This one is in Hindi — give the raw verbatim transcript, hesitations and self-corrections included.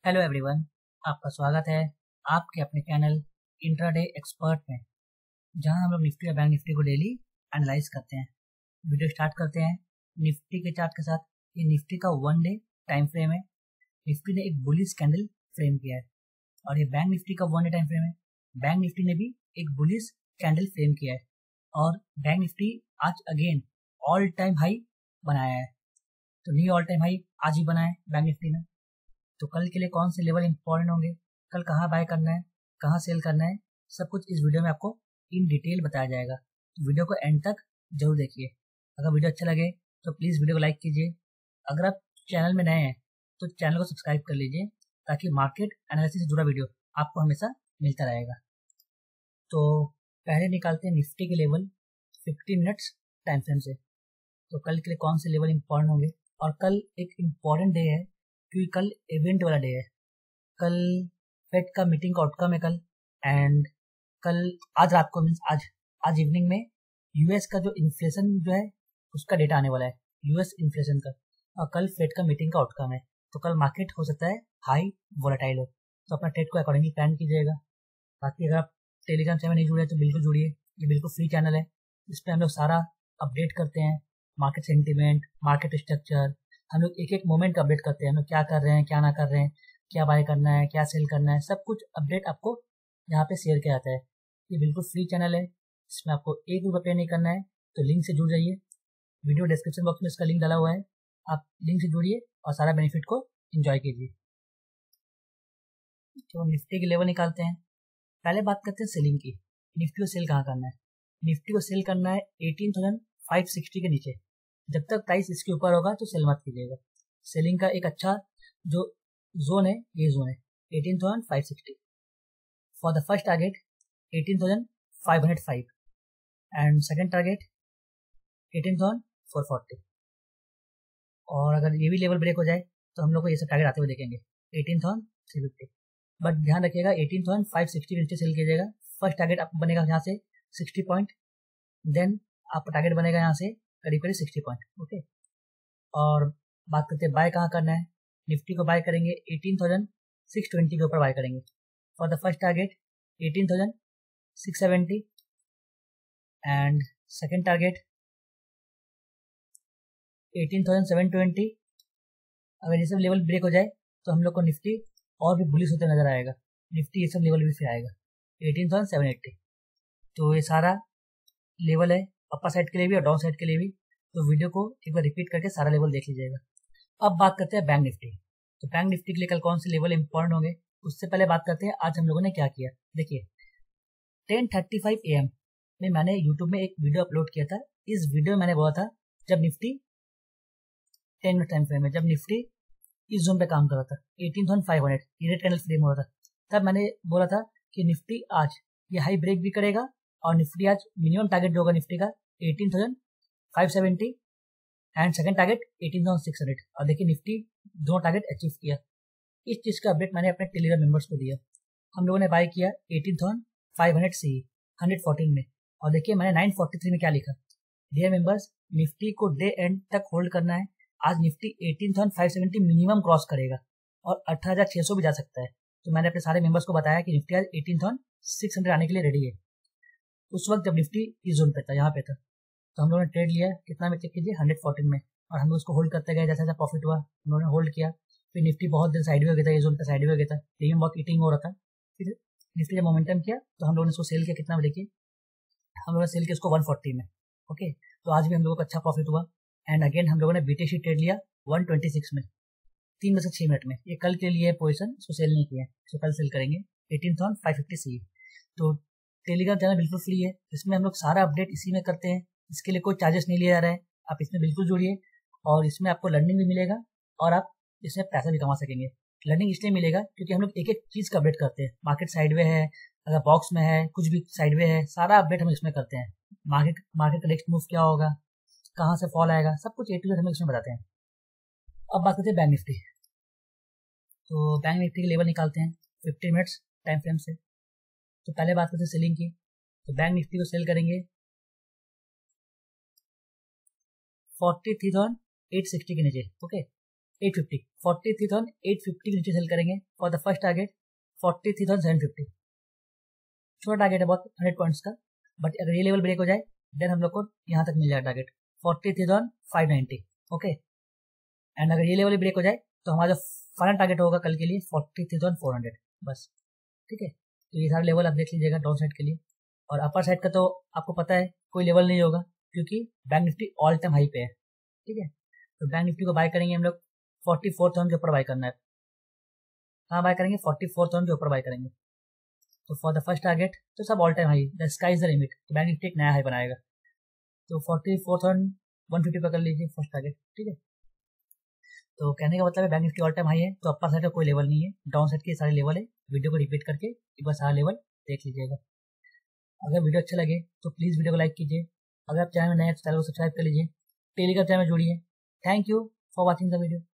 हेलो एवरीवन, आपका स्वागत है आपके अपने चैनल इंट्राडे एक्सपर्ट में, जहां हम लोग निफ्टी और बैंक निफ्टी को डेली एनालाइज करते हैं। वीडियो स्टार्ट करते हैं निफ्टी के चार्ट के साथ। ये निफ्टी का वन डे टाइम फ्रेम है। निफ्टी ने एक बुलिश कैंडल फ्रेम किया है और ये बैंक निफ्टी का वन डे टाइम फ्रेम है। बैंक निफ्टी ने भी एक बुलिश कैंडल फ्रेम किया है और बैंक निफ्टी आज अगेन ऑल टाइम हाई बनाया है। तो न्यू ऑल टाइम हाई आज ही बनाया है बैंक निफ्टी ने। तो कल के लिए कौन से लेवल इंपॉर्टेंट होंगे, कल कहाँ बाय करना है, कहाँ सेल करना है, सब कुछ इस वीडियो में आपको इन डिटेल बताया जाएगा। तो वीडियो को एंड तक जरूर देखिए। अगर वीडियो अच्छा लगे तो प्लीज़ वीडियो को लाइक कीजिए। अगर आप चैनल में नए हैं तो चैनल को सब्सक्राइब कर लीजिए ताकि मार्केट एनालिसिस से जुड़ा वीडियो आपको हमेशा मिलता रहेगा। तो पहले निकालते हैं निफ्टी के level fifteen minutes time frame से। तो कल के लिए कौन से लेवल इंपॉर्टेंट होंगे, और कल एक इम्पॉर्टेंट डे है क्योंकि कल इवेंट वाला डे है। कल फेड का मीटिंग का आउटकम है कल, एंड कल आज रात को मीन्स आज आज इवनिंग में यूएस का जो इन्फ्लेशन जो है उसका डेटा आने वाला है, यूएस इन्फ्लेशन का, और कल फेड का मीटिंग का आउटकम है। तो कल मार्केट हो सकता है हाई वोलेटाइल हो, तो अपना ट्रेड को अकॉर्डिंगली प्लान कीजिएगा। बाकी अगर आप टेलीग्राम चैनल नहीं जुड़े तो बिल्कुल जुड़िए, ये बिल्कुल फ्री चैनल है। इस पर हम लोग सारा अपडेट करते हैं, मार्केट सेंटीमेंट, मार्केट स्ट्रक्चर, हम लोग एक एक मोमेंट अपडेट करते हैं, हम लोग क्या कर रहे हैं क्या ना कर रहे हैं, क्या बाय करना है क्या सेल करना है, सब कुछ अपडेट आपको यहाँ पे शेयर किया जाता है। ये बिल्कुल फ्री चैनल है, इसमें आपको एक भी पे नहीं करना है। तो लिंक से जुड़ जाइए, वीडियो डिस्क्रिप्शन बॉक्स में इसका लिंक डाला हुआ है, आप लिंक से जुड़िए और सारा बेनिफिट को एंजॉय कीजिए। तो हम निफ्टी के लेवल निकालते हैं। पहले बात करते हैं सेलिंग की। निफ्टी को सेल कहाँ करना है? निफ्टी को सेल करना है एटीन थाउजेंड फाइव सिक्सटी के नीचे। जब तक प्राइस इसके ऊपर होगा तो सेल मत कीजिएगा। सेलिंग का एक अच्छा जो जोन है ये जोन है eighteen thousand five sixty. For the first target eighteen thousand five hundred five and second target eighteen thousand four forty. और अगर ये भी लेवल ब्रेक हो जाए तो हम लोग को ये सब टारगेट आते हुए देखेंगे eighteen thousand three fifty. But ध्यान रखिएगा एटीन थाउजेंड फाइव सिक्सटी के नीचे सेल कीजिएगा। फर्स्ट टारगेट आपका बनेगा यहाँ से सिक्सटी पॉइंट, देन आपका टारगेट बनेगा यहाँ से करीब करीब सिक्सटी पॉइंट। ओके, और बात करते हैं बाय कहाँ करना है। निफ्टी को बाय करेंगे एटीन थाउजेंड सिक्स ट्वेंटी के ऊपर बाय करेंगे। For the first target eighteen thousand six seventy and second target eighteen thousand seven twenty. अगर ये सब लेवल ब्रेक हो जाए तो हम लोग को निफ्टी और भी बुलिश होते नजर आएगा, निफ्टी ये सब लेवल भी फिर आएगा एटीन थाउजेंड सेवन एट्टी। तो ये सारा लेवल है अपर साइड के लिए भी और डाउन साइड के लिए भी। तो वीडियो को एक बार रिपीट करके सारा लेवल देख लीजिएगा। अब बात करते हैं बैंक निफ्टी। तो बैंक निफ्टी के लिए कल कौन से लेवल इंपॉर्टेंट होंगे, उससे पहले बात करते हैं आज हम लोगों ने क्या किया। देखिए ten thirty five A M में मैंने यूट्यूब में एक वीडियो अपलोड किया था। इस वीडियो में मैंने बोला था जब Nifty ten minute time frame में, जब निफ्टी इस जोन पे काम कर रहा था एटीन थाउजेंड फाइव हंड्रेड, ये रेड कैंडल फ्रेम हो रहा था, तब मैंने बोला था कि निफ्टी आज ये हाई ब्रेक भी करेगा और निफ्टी आज मिनिमम टारगेट जो होगा निफ्टी का eighteen thousand five seventy and second target eighteen thousand six hundred. और देखिए निफ्टी दोनों टारगेट अचीव किया। इस चीज का अपडेट मैंने अपने टेलीग्राम मेंबर्स को दिया। हम लोगों ने बाय किया eighteen thousand five hundred C hundred fourteen में, और देखिए मैंने नाइन फोर्टी थ्री में क्या लिखा, डियर मेंबर्स निफ्टी को डे एंड तक होल्ड करना है। आज Nifty eighteen thousand five seventy minimum cross करेगा और अठारह हजार छह सौ भी जा सकता है। तो मैंने अपने सारे मेंबर्स को बताया कि निफ्टी आज एटीन थाउजेंड सिक्स हंड्रेड आने के लिए रेडी है। उस वक्त जब निफ्टी इस जोन पे था, यहाँ पे था, तो हम लोगों ने ट्रेड लिया कितना में, चेक कीजिए हंड्रेड फोर्टीन में, और हम लोग उसको होल्ड करते गए। जैसा जैसा प्रॉफिट हुआ हम लोगों ने होल्ड किया। फिर निफ्टी बहुत दिन साइड हो गया था, ये जोन पे साइड हो गया था, प्रीमियम बहुत ईटिंग हो रहा था। फिर निफ्टी जब मोमेंटम किया तो हम लोगों ने उसको सेल किया कितना में, देखिए हम लोगों ने सेल किया उसको वन फोर्टी में। ओके, तो आज भी हम लोगों को अच्छा प्रॉफिट हुआ। एंड अगेन हम लोगों ने बीटीसी ट्रेड लिया वन ट्वेंटी सिक्स में, तीन बजे छह मिनट में। ये कल के लिए पोजिशन, इसको सेल नहीं किया है, इसको कल सेल करेंगे eighteen thousand five fifty C. तो टेलीग्राम चैनल बिल्कुल फ्री है, इसमें हम लोग सारा अपडेट इसी में करते हैं। इसके लिए कोई चार्जेस नहीं लिया जा रहा है, आप इसमें बिल्कुल जुड़िए और इसमें आपको लर्निंग भी मिलेगा और आप इसमें पैसा भी कमा सकेंगे। लर्निंग इसलिए मिलेगा क्योंकि हम लोग एक एक चीज का अपडेट करते हैं। मार्केट साइडवे है, अगर बॉक्स में है, कुछ भी साइडवे है, सारा अपडेट हम इसमें करते हैं। मार्केट मार्केट का नेक्स्ट मूव क्या होगा, कहाँ से फॉल आएगा, सब कुछ ए टू जेड हम इसमें बताते हैं। अब बात करते हैं बैंक निफ्टी। तो बैंक निफ्टी के लेवल निकालते हैं फिफ्टीन मिनट्स टाइम फ्रेम से। तो पहले बात करते हैं सेलिंग की। तो बैंक निफ्टी को सेल करेंगे forty three thousand eight sixty के नीचे। Okay, eight fifty forty three thousand eight fifty के नीचे सेल करेंगे for the first target forty three thousand seven fifty. छोटा टारगेट है बहुत, हंड्रेड पॉइंट्स का, बट अगर ये लेवल ब्रेक हो जाए देन हम लोग को यहाँ तक मिल जाएगा target forty three thousand five ninety. Okay, and अगर ये लेवल ब्रेक हो जाए तो हमारा जो फाइनल टारगेट होगा कल के लिए forty three thousand four hundred बस। ठीक है, तो ये सारे लेवल आप देख लीजिएगा डाउन साइड के लिए। और अपर साइड का तो आपको पता है कोई लेवल नहीं होगा क्योंकि bank Nifty all time high पे है। ठीक है, तो बैंक निफ्टी को बाय करेंगे हम लोग फोर्टी फोर थाउजेंड के ऊपर बाय करना है। कहाँ बाय करेंगे? फोर्टी फोर थाउजेंड के ऊपर बाय करेंगे। तो फॉर द फर्स्ट टारगेट तो सब all time high, the sky is the limit, तो बैंक निफ्टी एक नया हाई बनाएगा। तो forty four thousand one fifty पकड़ लीजिए फर्स्ट टारगेट। ठीक है, तो कहने का मतलब है bank Nifty all time high है, तो अपर साइड का कोई लेवल नहीं है, डाउन साइड के सारे लेवल है। वीडियो को रिपीट करके एक बार सारा लेवल देख लीजिएगा। अगर वीडियो अच्छा लगे तो प्लीज़ वीडियो को लाइक कीजिए। अगर आप चैनल में नए हैं तो चैनल को सब्सक्राइब कर लीजिए, टेलीग्राम चैनल में जुड़िए। Thank you for watching the video.